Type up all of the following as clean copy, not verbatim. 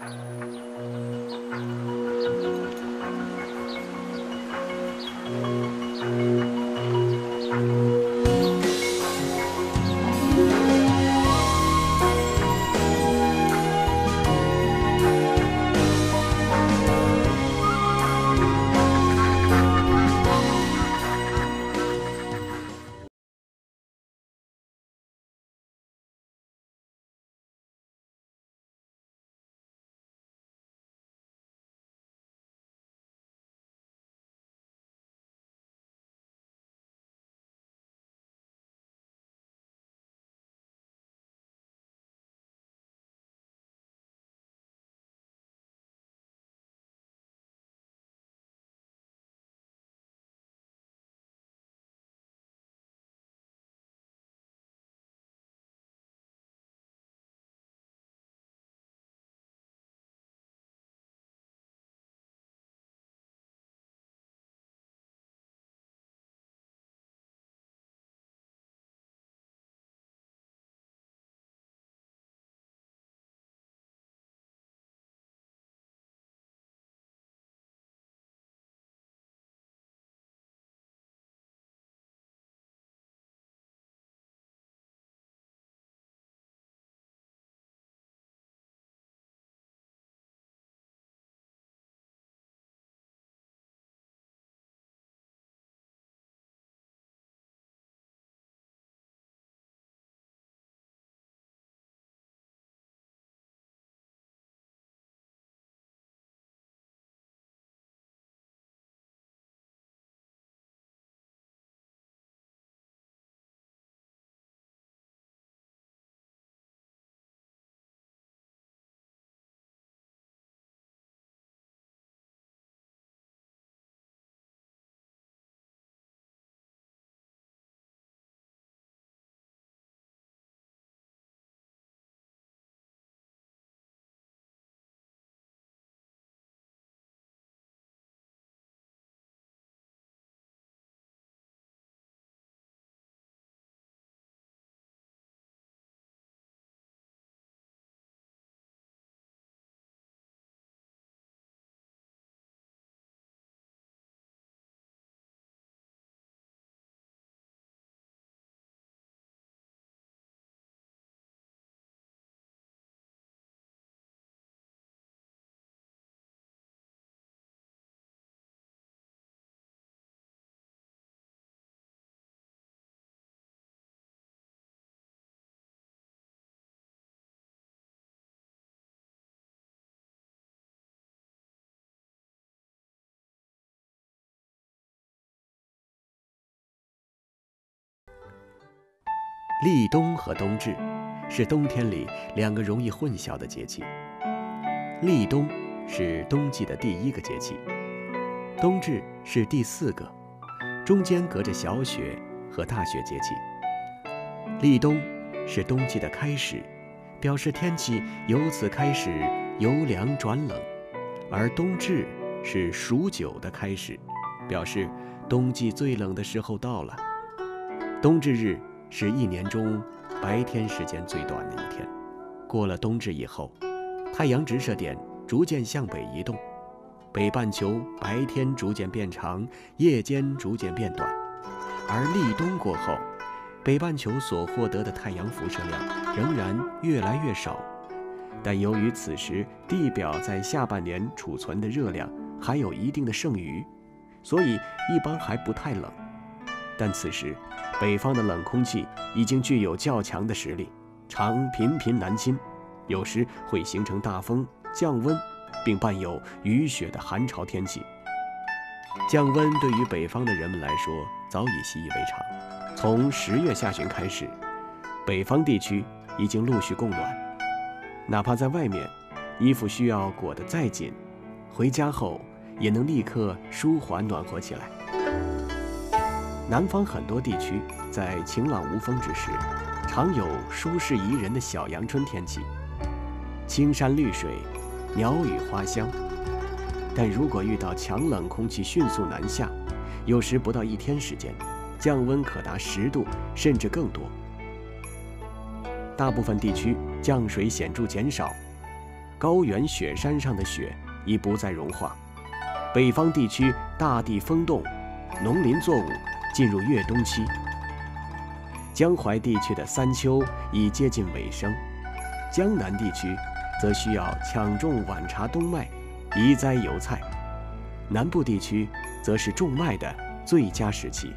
立冬和冬至是冬天里两个容易混淆的节气。立冬是冬季的第一个节气，冬至是第4个，中间隔着小雪和大雪节气。立冬是冬季的开始，表示天气由此开始由凉转冷，而冬至是数9的开始，表示冬季最冷的时候到了。冬至日是1年中白天时间最短的一天。过了冬至以后，太阳直射点逐渐向北移动，北半球白天逐渐变长，夜间逐渐变短。而立冬过后，北半球所获得的太阳辐射量仍然越来越少，但由于此时地表在下半年储存的热量还有一定的剩余，所以一般还不太冷。但此时北方的冷空气已经具有较强的实力，常频频南侵，有时会形成大风、降温，并伴有雨雪的寒潮天气。降温对于北方的人们来说早已习以为常，从10月下旬开始，北方地区已经陆续供暖，哪怕在外面衣服需要裹得再紧，回家后也能立刻舒缓暖和起来。南方很多地区在晴朗无风之时，常有舒适宜人的小阳春天气，青山绿水，鸟语花香。但如果遇到强冷空气迅速南下，有时不到1天时间，降温可达10度甚至更多。大部分地区降水显著减少， 高原雪山上的雪已不再融化，北方地区大地封冻，农林作物进入越冬期。江淮地区的三秋已接近尾声，江南地区则需要抢种晚茶冬麦，移栽油菜，南部地区则是种麦的最佳时期。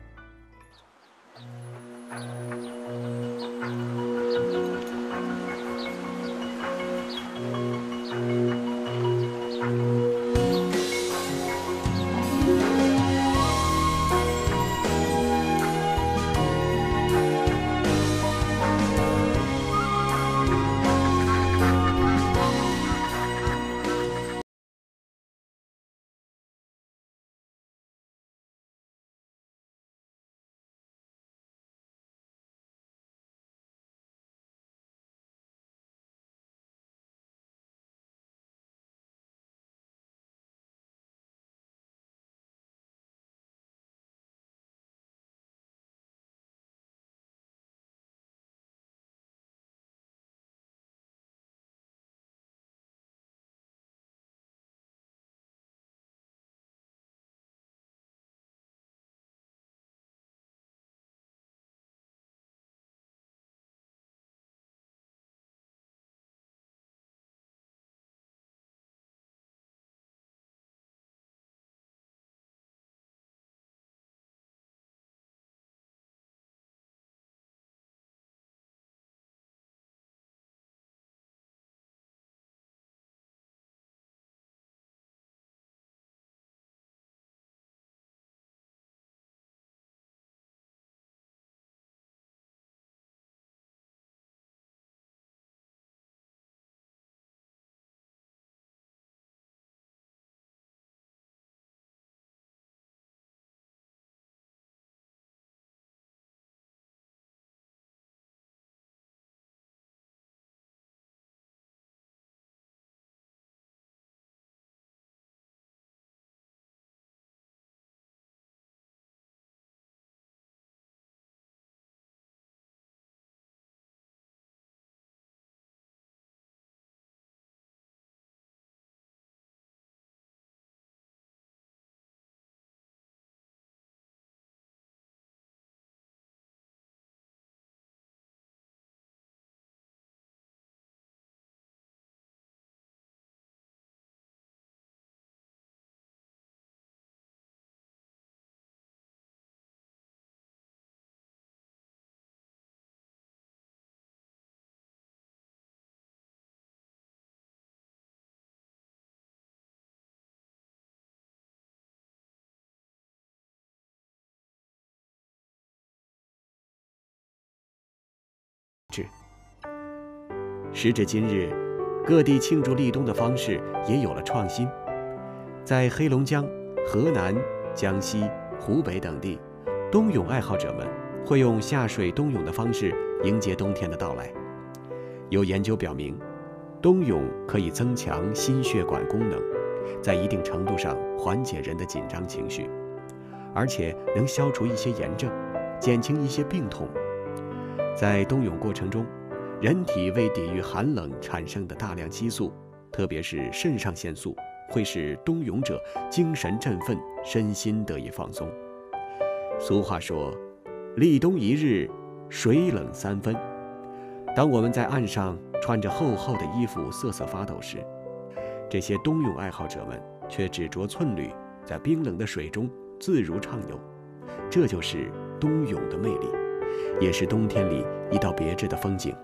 时至今日，各地庆祝立冬的方式也有了创新。在黑龙江、河南、江西、湖北等地，冬泳爱好者们会用下水冬泳的方式迎接冬天的到来。有研究表明，冬泳可以增强心血管功能，在一定程度上缓解人的紧张情绪，而且能消除一些炎症，减轻一些病痛。在冬泳过程中，人体为抵御寒冷产生的大量激素，特别是肾上腺素，会使冬泳者精神振奋，身心得以放松。俗话说，立冬一日，水冷3分。当我们在岸上穿着厚厚的衣服瑟瑟发抖时，这些冬泳爱好者们却只着寸缕，在冰冷的水中自如畅游。这就是冬泳的魅力，也是冬天里一道别致的风景。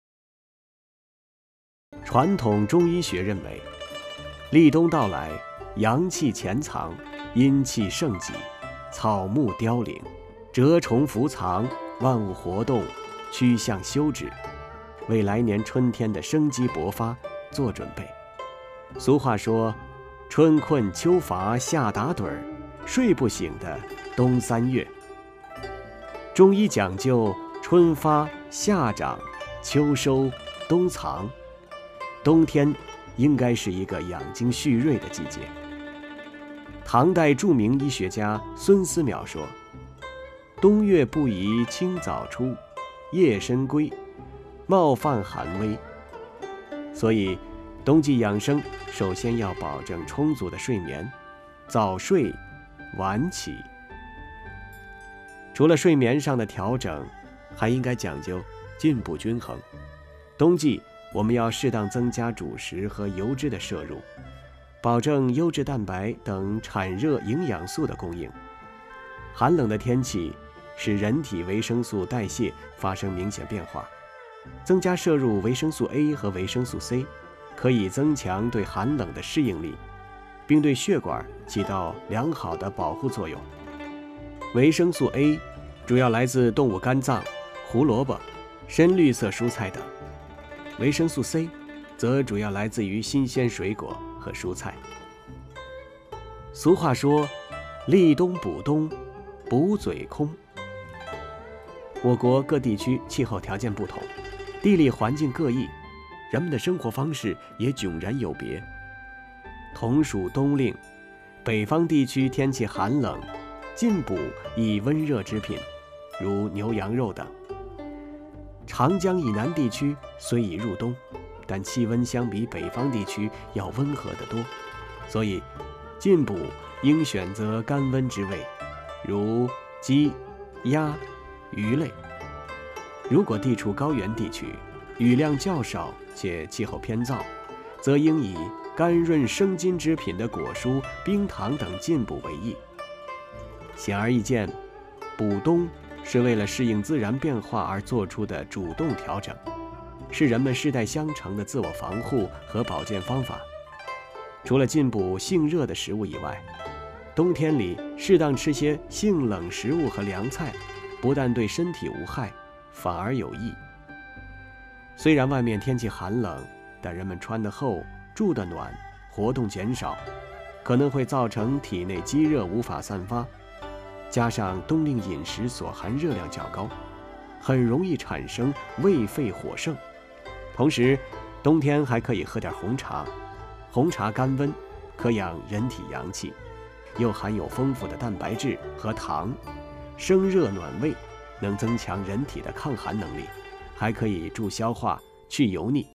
传统中医学认为，立冬到来阳气潜藏，阴气盛极，草木凋零，蛰虫伏藏，万物活动，趋向休止，为来年春天的生机勃发做准备。俗话说，春困秋乏夏打盹儿，睡不醒的冬3月。中医讲究春发夏长秋收冬藏，冬天应该是一个养精蓄锐的季节。唐代著名医学家孙思邈说，冬月不宜清早出，夜深归，冒犯寒微。所以冬季养生首先要保证充足的睡眠，早睡晚起。除了睡眠上的调整，还应该讲究进补均衡。冬季我们要适当增加主食和油脂的摄入，保证优质蛋白等产热营养素的供应。寒冷的天气使人体维生素代谢发生明显变化，增加摄入维生素 A 和维生素 C， 可以增强对寒冷的适应力，并对血管起到良好的保护作用。维生素 A 主要来自动物肝脏、胡萝卜、深绿色蔬菜等，维生素 C 则主要来自于新鲜水果和蔬菜。俗话说，立冬补冬，补嘴空。我国各地区气候条件不同，地理环境各异，人们的生活方式也迥然有别。同属冬令，北方地区天气寒冷，进补以温热之品，如牛羊肉等。长江以南地区虽已入冬，但气温相比北方地区要温和得多，所以进补应选择甘温之味，如鸡、鸭、鱼类。如果地处高原地区，雨量较少且气候偏燥，则应以甘润生津之品的果蔬、冰糖等进补为宜。显而易见，补冬是为了适应自然变化而做出的主动调整，是人们世代相承的自我防护和保健方法。除了进补性热的食物以外，冬天里适当吃些性冷食物和凉菜，不但对身体无害，反而有益。虽然外面天气寒冷，但人们穿得厚，住得暖，活动减少，可能会造成体内积热无法散发，加上冬令饮食所含热量较高，很容易产生胃肺火盛。同时，冬天还可以喝点红茶，红茶甘温，可养人体阳气，又含有丰富的蛋白质和糖，生热暖胃，能增强人体的抗寒能力，还可以助消化、去油腻。